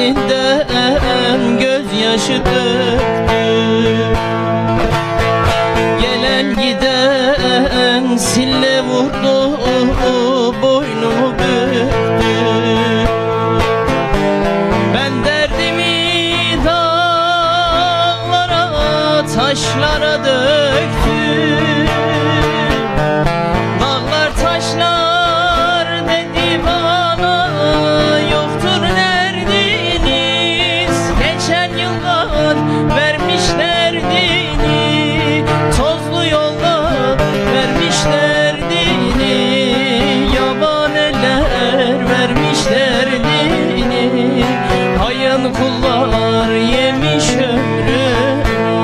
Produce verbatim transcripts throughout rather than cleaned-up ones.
gözlerinden gözyaşı döktü. Gelen giden sille vurdu, boynumu büktü. Ben derdimi dağlara, taşlara döktüm. Dağlar taşlar dedi bana, yoktur derdiniz. Geçen yıllar vermiş derdini, tozlu yollar vermiş derdini, yaban eller vermiş derdini, hayın kullar yemiş ömrümü.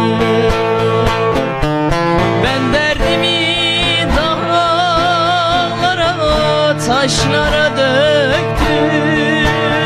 Ben derdimi dağlara, taşlara döktüm.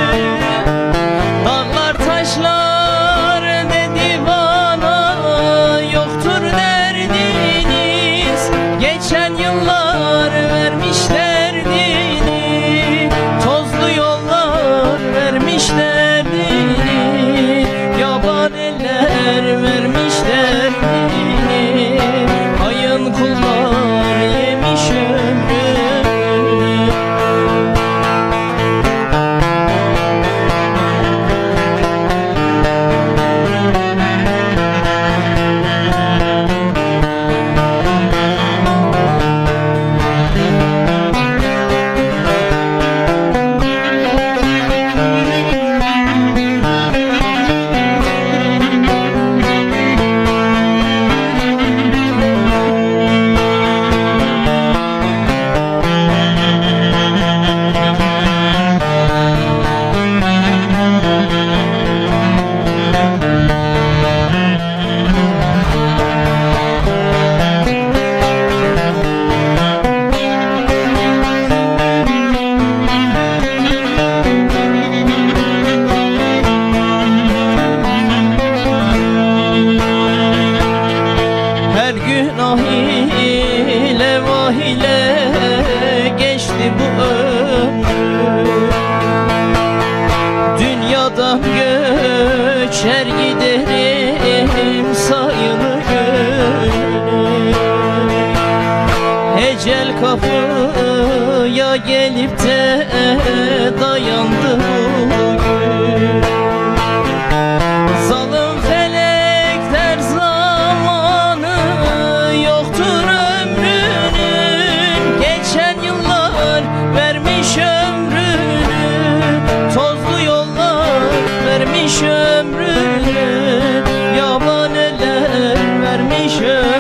Dağlar taşlar dedi bana, yoktur derdiniz. Geçen yıllar vermiş derdini, tozlu yollar vermiş derdini, yaban eller vermiş derdini, hayın kullar yemiş ömrümü. Günah ile vah ile geçti bu ömrüm. Dünyadan göçer giderim sayılı günüm. Ecel kapıya gelip de dayandı bugün. Zalim felek der zamanı, yoktur ömrünün. Geçen yıllar vermiş ömrünü, tozlu yollar vermiş ömrünü, yaban eller vermiş ömrünü.